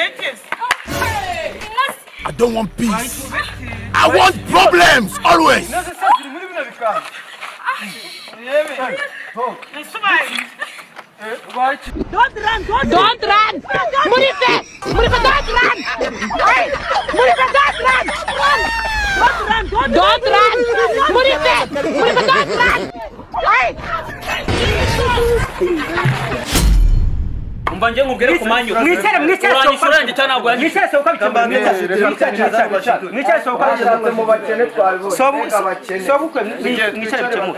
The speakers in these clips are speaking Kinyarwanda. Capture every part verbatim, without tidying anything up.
I don't want peace. I want problems always. Don't run! Don't, don't run! Murife! Murife, don't run! Hey! Murife, don't run! Run! Don't run! Don't, don't run! Murife! Murife, don't run! Hey! Mbanje ngubwire kumanyo. Mwicare mwicare urangishuranje cyane bwanyu. Mwicare soka bitamba mwicare. Mwicare soka bitamba mu bakene twalbo. Sobukwe mwicare bitamba.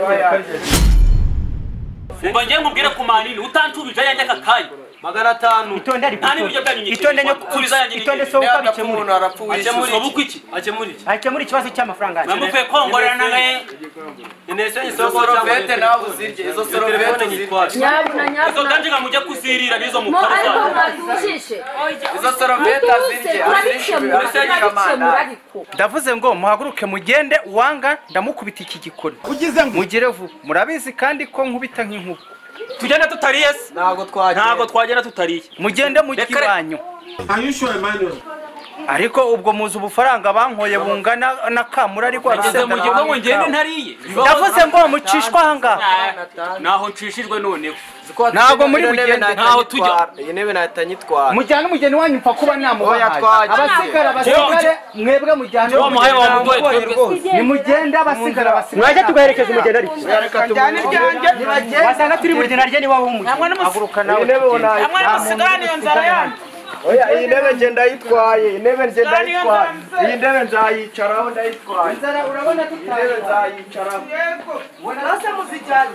Mbanje ngubwire kumanini utantubije yanjye akakayi. Magana atanu. Itonde ari. Nani bijya byanyu nyiki. Itonde nyo kuriza yanjye. Itonde soka bikemura. Akemuri sobukwe iki? Akemuri. Akemuri ikibazo cy'amafaranga. Namupe kongorera nangaye. Inesenye izo sorovete nawe uzirye. Izo sorovete nyitwaje. Nyabuna nyabuna. Izo kanje ngamujya kuzirira bizo mukora zawe. Izo sorovete azirye. Azirye. Ndavuze ngo muhaguruke mugende wanga ndamukubita iki gikoni. Ugize ngo mugire vuba. Murabizi kandi ko nkubita nk'inkuba. Tugenda tutariye se. Ntago twagenda. Ntago twagenda tutariye. Mugende mu kibanyo. Are you sure, Emmanuel? Ariko ubwo muzi ubufaranga bankoye bungana na kamura ariko ageze mu gihe ngo ngende ntariye. Ndavuze ngo mucishwa hanga. Naho ncishijwe noneho. Nago muri bugende ntaho tujya. Iyi ntebe natanyitwara. Mujyana umugeni wanyu mpfa kuba namubahaye. Abasigara abasigare mwebwe mujyana. Wa muhaye wa mugoye twebwe. Ni mugende abasigara abasigara. Mwaje tugaherekeza umugeni ariko. Mujyana ibyanjye. Wasanga turi burigena rye ni wawe umugeni. Haguruka nawe. Amwe n'amasigara niyo nzara yanyu. Oya iyi ntebe nje ndayitwaye. Iyi ntebe nje ndayitwaye. Iyi ntebe nzayicaraho ndayitwaye. Nzara urabona tutari. Iyi ntebe nzayicaraho. Yego. Wana rasa muzijyanye.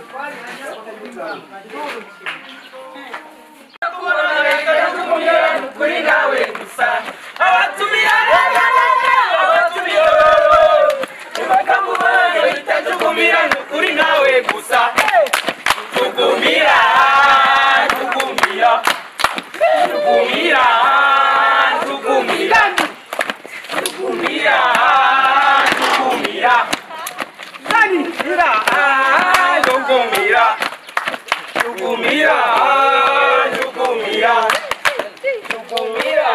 Kuri nawe gusa abatumiye abatumiye bakamubaye itajukumira kuri nawe gusa tugumira tugumira tugumira tugumira tugumira tugumira nani ira tugumira tugumira tugumira tugumira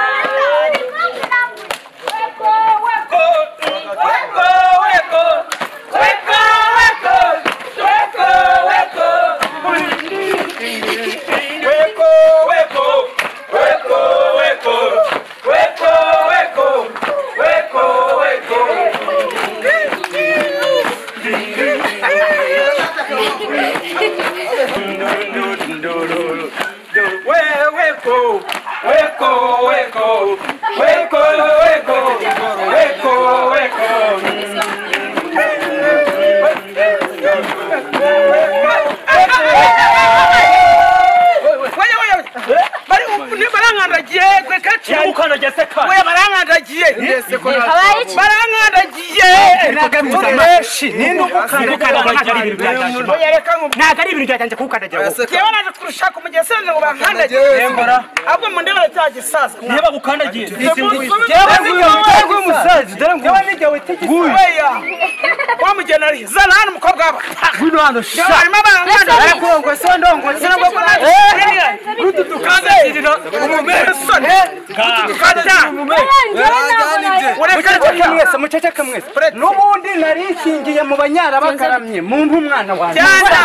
Nagari ibintu cyanje kukandagira. Yewe naje kurushaka umugese ngo bankandagiye. Abwo mu ndebe cyagisaza. Niba gukandagiye. Yewe ngo umusazi dore ngo nigewe tegisi. Weya. Wa mugena ari zana hano mukobwa aba. Gwino hano sha. Arimo abanganda ariko ngo se ndongo sinabwo ko na. Rutu tukandagirira umumeso ne. Tukanda. Ureka kamwese muceceka mwese. Nubundi narishingiye mu banyara bakaramye mu mwana wanjye.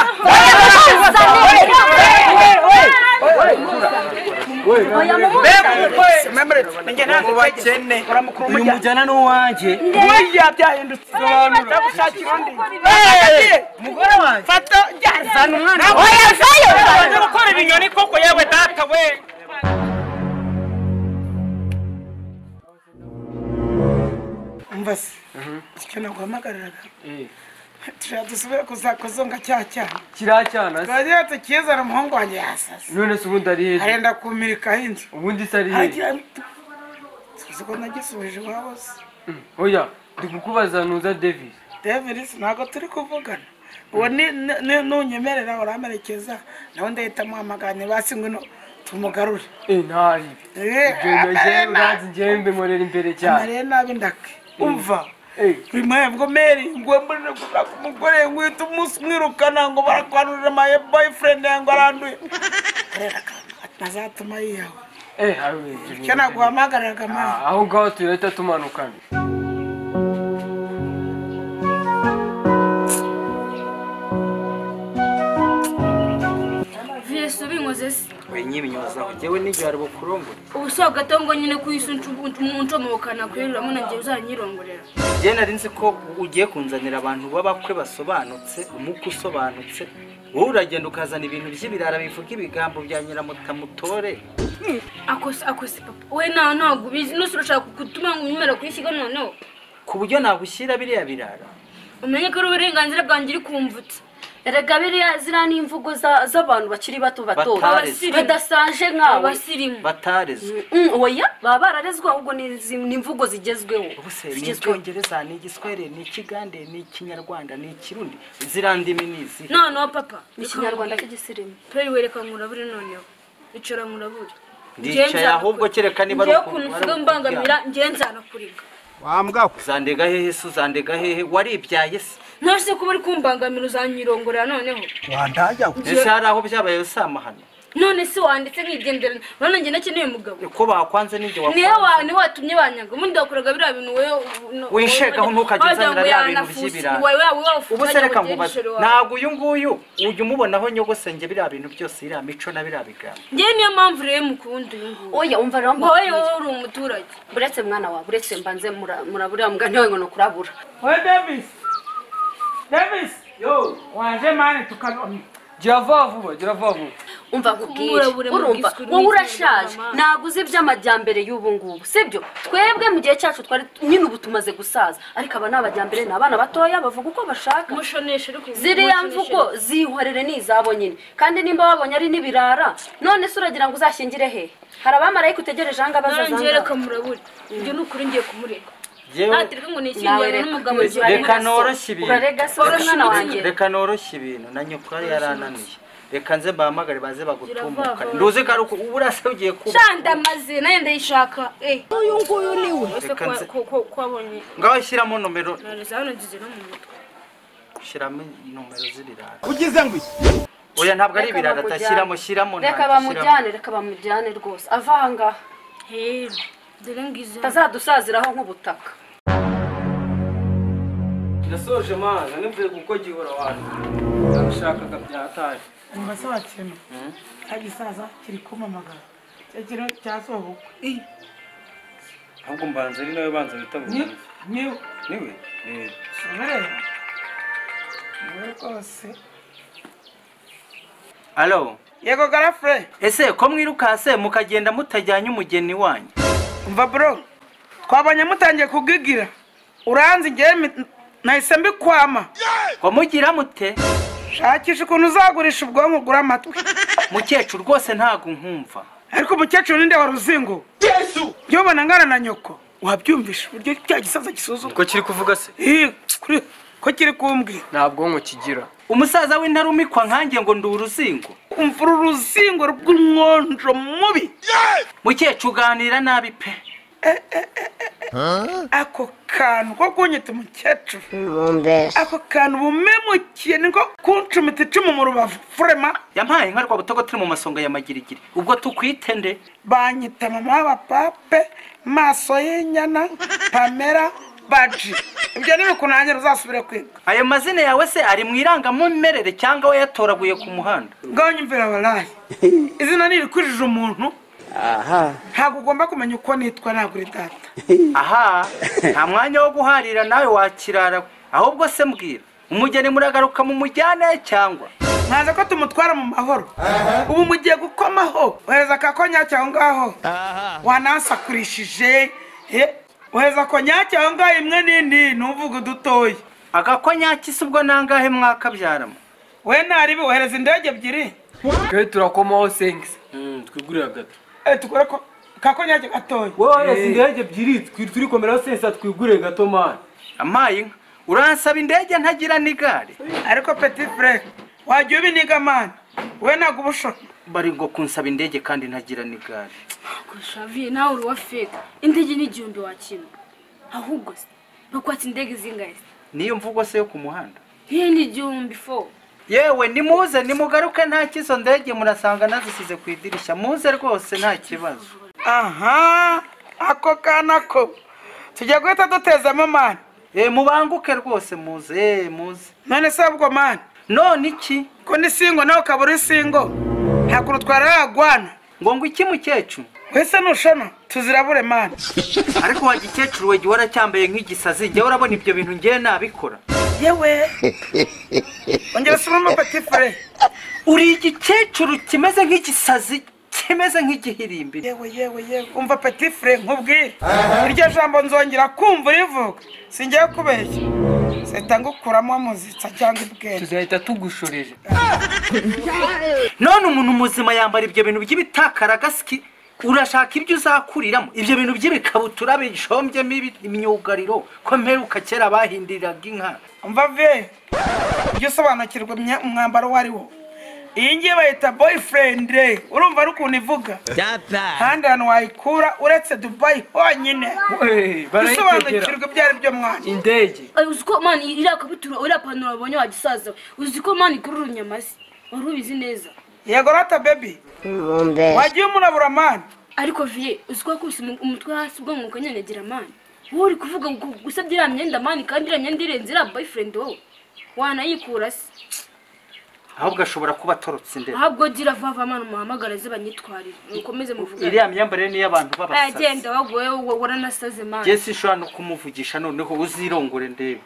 Uyu mujyana n'uwanjye oya byahindutse ndagushakira undi mugore wanjye fata zana umwana oya zayo gukora ibinyoni koko yewe data we umvase icyo naguhamagariraga turadusubira kuzakuzonga cya cyane kiracyana twagiye tukizana umuhungu wanjye yasase none se ubundi ari hehe arenda kumirika hinze ubundi se ari hehe siko nagisubije iwabo se oya ndi kukubaza nuza Davis Davis ntabwo turi kuvugana uwo ni nunyemerera uramerekeza nawe ndahita muhamaganye basi ngwino tumugarure eh ntari ibyo ngiye uranzi ngiye mbemorera imbere cyane nare nabi ndake umva Prima ngo Mary ngo mbone kumugore ngwita umunsi mwirukana ngo barakwanurira my boyfriend yango aranduye nazatuma yawe Eh, hawe. Cyana guhamagariraga mama. Aho ngaho tureta tumanukana. Vyesu binkoze se. We nyibinyoza jewe n'igihe ari bukurongore. Ubuso gatongo nyine kuyisuncu umuntu mukana kwirira muna ngiye uzanyirongorera. Je nari nzi ko ugiye kunzanira abantu babakwe basobanutse, umuko usobanutse. Wowe uragenda ukazana ibintu by'ibirara bivuga ibigambo bya Nyiramutamutore. Akose akose papa. We na ntago bizi no surashaka kutuma ngumera kwishiga noneho. Ku buryo nagushyira biriya birara. Umenye ko uburenganzira bwanjye iri kumvutse. Erega biriya zira n'imvugo z'abantu bakiri bato bato Batareze. badasanje nkawe Abasirimu. Batareze. oya baba bararezwa ahubwo ni imvugo zigezweho. Ubuse ni Icyongereza, ni Igiswahili, ni Ikigande, ni Ikinyarwanda, ni Ikirundi. Zirandimi nizi. No no papa. Ni Ikinyarwanda cy'igisirimu. Peri wereka nkurabure noneho. Icara nkurabure. Ndicaye ahubwo kereka niba ari ukuntu uvuga mbangamira ngenzana kuriga. Wambwa uzandega hehe se uzandega hehe waribyaye se Ntose kuba ari kumbangamira uzanyirongorera noneho. wandajya ese hari aho byabaye usamahana None se wanditse nkigendera none nge nakeneye mugabo. Ko bakwanze n'inge wakwanze. Niyo wane watumye banyaga mundi wakoraga bira bintu wewe winshega ntukagezanira ya bintu by'ibira. Ubuse reka ngubaze ntago uyu nguyu ujye umubonaho nyogosenge bira bintu byose ira mico na bira bigamba. Nge niyo mpamvu rero mukundi uyu nguyu. Oya umva rero wowe uri umuturage. Buretse mwana wa buretse mbanze murabura mugani wawe ngo kurabura. Oya Davis. Davis. Yo, waje mane tukabona. Java vuba, Java vuba. Umva kubwira urumva wowe urashaje naguze iby'amajyambere y'ubu ngubu sibyo twebwe mu gihe cyacu twari nyine ubu tumaze gusaza ariko aba nabajyambere nabana batoya bavuga uko bashaka mushoneshe ariko ziriya mvugo zihorere nizabo nyine kandi nimba wabonye ari nibirara none se uragira ngo uzashingire he hari abamarayika utegereje anga bazazanga ngereka muraburi ibyo nukuri ngiye kumureka Jewe natirika ngo nishingiye n'umugabo reka noroshye ibintu urarega se mwana wanjye reka noroshye ibintu na nyoko yari yarananiye reka nze bahamagare baze bagutumuka nduze garuko uburase ugiye kuba shanda mazina yenda yishaka eh uyu nguyu niwe ko kwabonye ngaho shyiramo nomero narizano ngize no mu mutwe shyiramo nomero z'ibirara ugize ngo oya ntabwo ari ibirara tashyiramo shyiramo reka bamujyane reka bamujyane rwose avanga he dore ngize tazadusaziraho nk'ubutaka Nasoje maza nimvuye guko gihora wanyu ndashakaga byataye Mbase wakene. Agisaza kiri kumamagara. Cyakiro cyasohoka. Eh. ahubwo mbanze ari nawe banza bitabuze Ni ni niwe eh somere. Niwe kose. Allo Yego garafre. ese ko mwirukase mukagenda mutajyanye umugeni wanyu Umva bro. Twabanye mutangiye kugigira. Uranzi ngiye nahise mbikwama. ko mugira mute Shakisha ukuntu uzagurisha ubwonko gura amatwi. mukecuru rwose ntago nkumva Ariko umukecuru ninde wa ruzingo? Yesu. Yobana ngana na nyoko. Wabyumvisha uburyo cya gisaza gisuzuma. ko kiri kuvuga se Eh, kuri ko kiri kumbwira. ntabwo nko kigira umusaza w'intarumikwa nkange ngo ndi uruzingo Umfuru ruzingo rw'umwonjo mubi. mukecuru uganira nabi pe Ako kantu ko kunyita umukecuru. Ako kantu bumemukiye niko kuncumita icumu mu rubavu. Frema yampaye nka rwa butogo turi mu masonga ya magirigiri ubwo tukwite nde banyita mama w'abapape maso y'inyana Pamela Baji. Ibyo ni bikunangira uzasubire kwiga. ayo mazina yawe se ari mu irangamumerere cyangwa we yatoraguye ku muhanda Ngonyumvira walahi. Izina ni rikurije umuntu. Aha. Ntabwo ugomba kumenya uko nitwa naguri data. aha nta mwanya wo guharira nawe wakirara ahubwo se mbwira umugeni muragaruka mu mujyane cyangwa Ntaza ko tumutwara mu mahoro. Ubu mugiye gukomaho. Ohereza kakonya cyaho ngaho. Wanasakurishije. He. Ohereza konya cyaho ngaho imwe nini nuvuga dutoye. agakonyaki se ubwo nangahe mwakabyaramo We naribi ohereza indege ebyiri. twe turakomaho sengise mm twigurira gato Eh tukora ko kakonya gatoye. wowe indege ebyiri turi komeraho sensa twigurire gato man amaye inka uransaba indege ntagira n'igare Ariko petit frère wajya ubiniga man. We nagubusho. bari ngo kunsaba indege kandi ntagira n'igare kushaviye nawe uri wa fake indege ni igihumbi wakina ahubwo se bakwatsa indege zingahe niyo mvugo se yo ku muhanda he ni igihumbi fo yewe nimuze nimugaruke nta kizo ndege murasanga nazisize ku idirishya muze rwose nta kibazo aha ako kana ko tujya guhita dutezamo mani. Eh mubanguke rwose muze eh muze. None se ubwo mani none iki ko ni singo nawe kaburi singo hakuru twara yagwana ngo ngo iki mukecuru wese nushana tuzirabure mani. Ariko wa gikecuru we gihora cyambaye nk'igisazi njye urabona ibyo bintu ngiye nabikora. Yewe ongera sura petit frère uri igikecuru kimeze nk'igisazi kimeze nk'igihirimbi. Yewe yewe yewe umva petit frère nkubwire iryo jambo nzongera kumva rivuga singiye kubeshya setanga ukuramo amuzitsa cyangwa ibwenge tuzahita tugushoreje. None umuntu muzima yambara ibyo bintu by'ibitakaragaski urashaka ibyo uzakuriramo ibyo bintu by'ibikabutura bijombyemo imyugariro ko mperuka kera bahindiraga inka. Umva ve ibyo sobanukirwa umwambaro wari wo iyi ngiye bayita boyfriend urumva ari ukuntu ivuga kandi hano wayikura uretse Dubai honyine bisobanukirwa byari byo mwana indege. Uziko man iriya kabutura uriya panura abonye wagisaza uziko man ikurura inyamasi wari ubizi neza. Yego rata baby wagiye umurabura man. Ariko vie uziko kubise umutwe hasi ubwo mwuka nyanyagira man wowe uri kuvuga gusabye iriya myenda man kandi iriya myenda irenze iriya boyfriend wowe wanayikura se ahubwo ashobora kuba atorotse indero. Ahubwo gira vava man umuhamagara zibanyitwarira ukomeze muvuga iriya myambarire ni y'abantu babasazi. Agenda wagoye waranasaze man. Jesse shwa no kumuvugisha noneho uzirongore ndebe.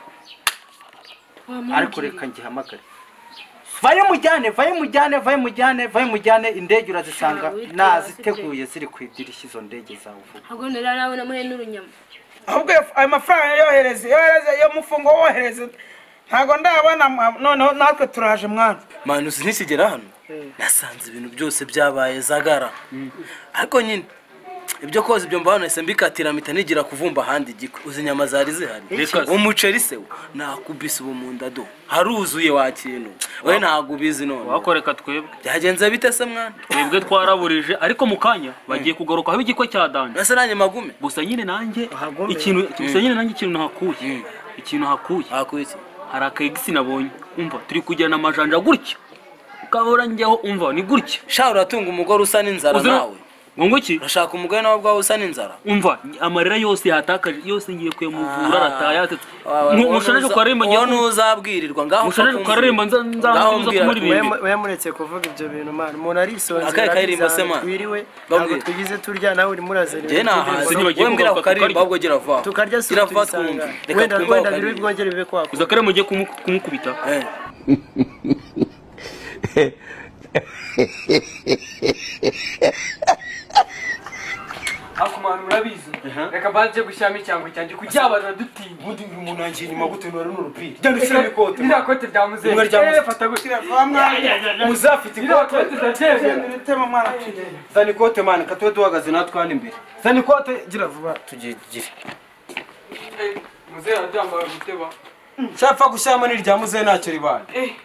Ariko reka ngihamagare. Vayo mujyane vayo mujyane vayo mujyane vayo mujyane indege urazisanga naziteguye ziri kwidirishya izo ndege zawe vuba. Ahubwo nera nawe namuhe n'urunyama. Ahubwo ayo mafaranga yohereze yohereze yo mufungo wohereze ntago ndabona noneho natwe turaje mwana. Manu sinikigera hano nasanze ibintu byose byabaye zagara ariko nyine ibyo koze ibyo mbana nese mbikatira mita nigira kuvumba handi giko uzi nyama zari zihari umuceri se nakubise ubumunda do haruzuye wa kintu we ntago bizi none wakoreka twebwe byagenze bite se mwana twebwe twaraburije ariko mukanya bagiye kugaruka aho igiko cya danje nase nanye magume gusa nyine nanjye ikintu gusa nyine nanjye ikintu nahakuye ikintu hakuye hakuye hari akegisi nabonye umva turi kujyana amajanja gutya ukabura njyeho umva ni gutya sha uratunga umugore usa n'inzara nawe ngo iki urashaka umugore nawe bwawe usa n'inzara umva amarira yose yatakaje yose ngiye kuyamuvura aratayate mushaje kwa rembo ngiye ntuzabwirirwa ngaho mushaje kwa rembo nzanza kumuririmba we muretse kuvuga ibyo bintu man umuntu ari isonze akaye karirimba se man twiriwe ntabwo tugize turya nawe uri murazera je nahaze we mbwira ko karirimba ahubwo gira va tukarya gira va twumva wenda wenda biri bwongere bibe kwako uza karemo ngiye kumukubita Hakumana murabizi reka baje gushyama icyango cyanjye kujyabaza dutinya undi umuntu yanjye nyuma gutenura n'urupira cyangwa se n'ikote ira kote rya muzehe eh fata gutira muzafite ikote Tuzagenda tema mwana zani ikote man katwe duhagaze natwe hano imbere zani ikote gira vuba tugigire muzehe aryambaye guteba cyapfa gushyama ni rya muzehe ntacyo ribaye eh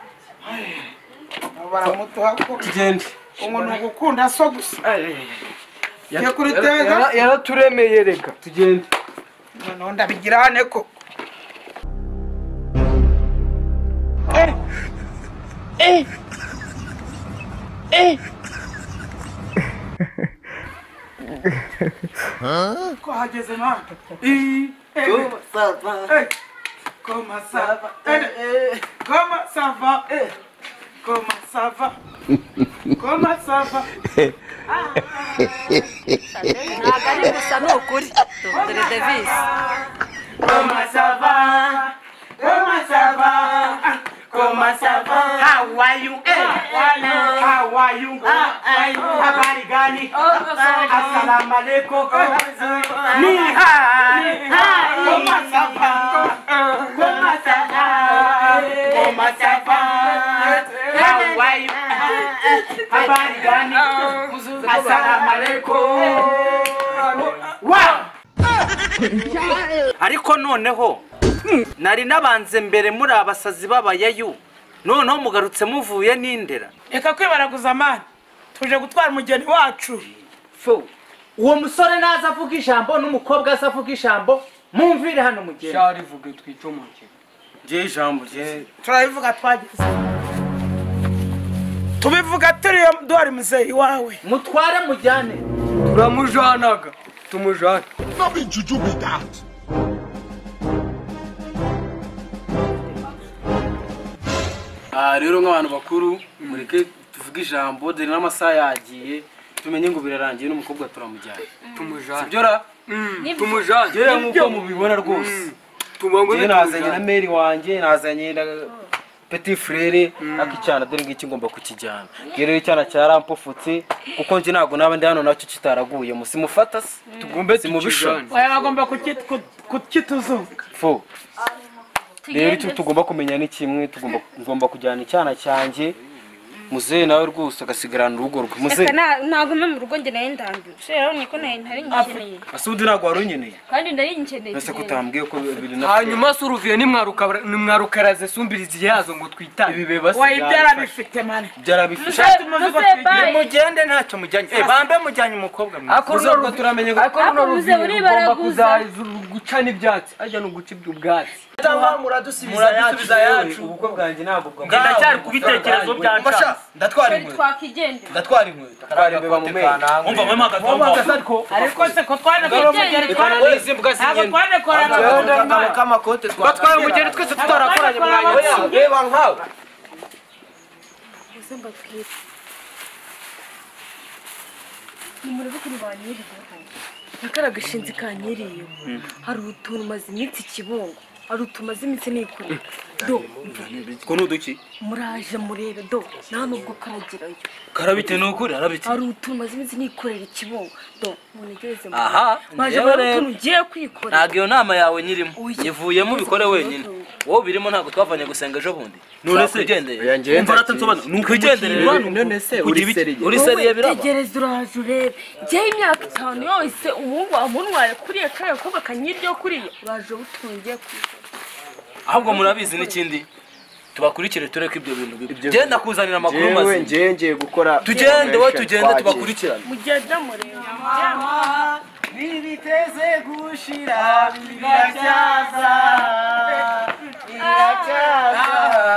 baramuto hako tugende umuntu gukunda so gusa yakuritega yaraturemeye reka tugende none ndabigirane ko eh eh eh ko hageze mwana Comment ça va? Comment ça va? Comment ça va? Comment ça va? Comment ça va? Nagari gusa nukuri. Dore Davis. Comment ça va? Comment ça va? Comment ça va? How are you? How are you? Habari gani? Assalamu alaikum. Ni hai. Comment ça va? Comment ça va? Comment ça va? How are you? Habari gani? Assalamu alaikum. Wow! Ariko noneho nari nabanze mbere muri abasazi babayeyo noneho mugarutse muvuye n'indera. Eka kwibaraguza mani tuje gutwara umugeni wacu. Fo uwo musore naza avuga ijambo n'umukobwa aza avuga ijambo mumvire hano mugeni. Cyari vuge twicomoke. Je ijambo je turabivuga twageze. Tubivuga turi dore muzeyi wawe. Mutware mujyane. turamujanaga tumujana No be juju be that. Ah rero nk'abantu bakuru mureke tuvuge ijambo dore n'amasaha yagiye tumenye ngo birarangiye n'umukobwa turamujyana tumujana sibyo ra tumujana rero nk'uko mubibona rwose tubango nazanye na meri wanjye nazanye na petit frere akicyana dore ngiki ngomba kukijyana rero icyana cyarampofutse kuko nje nago naba ndi hano nacyo kitaraguye musimufata se tugombe simubishona waya bagomba kukituzunga fo rero icyo tugomba kumenya ni kimwe tugomba ngomba kujyana icyana cyanjye muzehe nawe rwose agasigarana urugo rwe muzehe ntabwo mwe mu rugo njye nayo ndambiwe rero niko nayo ntari nkeneye asundi ntabwo wari unyeneye kandi ndari nkeneye ese kutambwiye ko bibiri na hanyuma se uruviye nimwarukaraze sumbirizi yazo ngo twitane ibi beba wayibyara bifite mane byarabifite mugende ntacyo mujyanye eh bambe mujyanye umukobwa mwe akuzobwo turamenye ngo ariko runo ruviye rugomba kuzaza gucana ibyatsi ajya no guca iby'ubwatsi muradusubiza yacu ubukwe bwanjye ntabwo bwa ndacyari kubitekerezo byancaye ndatwara inkweto twakigendera ndatwara inkweto twara imbeba mu menyo umva mwe magaza ariko ariko se ko twana ko mugeri twana ntabwo twana korana kamakote twa twara umugeri twese tutarakoranye mwanya reba nkawe uzamba twira ni muri bukuru banyiriye nakara gashinzi kanyiriye hari utuntu maze iminsi kibungo hari utumaze iminsi nikuri do ko nuduki muraje murebe do nta nubwo karagirayo karabite nukuri arabite hari utuntu maze iminsi nikorera ikibungo do munegeze mu aha maje bari utuntu ugiye kwikora ntabwo iyo nama yawe nyirimo yivuyemo ubikore wenyine wowe birimo ntabwo twavanye gusenga ejo bundi none se ugendeye umva ratansobana nukwigendere none se uri seriye uri seriye biraba tegereza uraje urebe njye imyaka itanu yose umuhungu amunwaye kuriye kare kobwa kanyiryo kuriye uraje utungiye kwikora ahubwo murabizi n'ikindi tubakurikire tureke ibyo bintu bibyo genda kuzanira amakuru maze jewe ngiye ngiye gukora tugende we tugende tubakurikirane mugenda murebe bibiteze gushira biracyaza biracyaza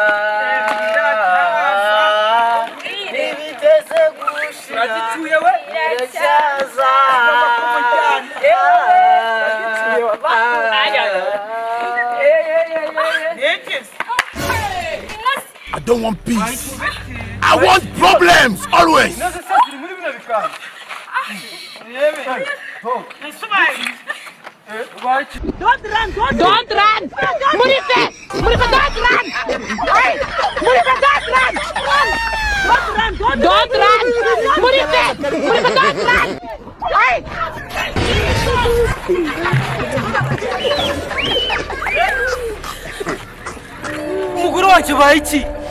bibiteze gushira agituye we biracyaza I don't want peace. I want problems always. Don't run, don't run. Murife, Murife, don't run. Hey, Murife, don't run. Run. Don't run, don't run. Murife, Murife, don't run. Hey. umugore wacu baye iki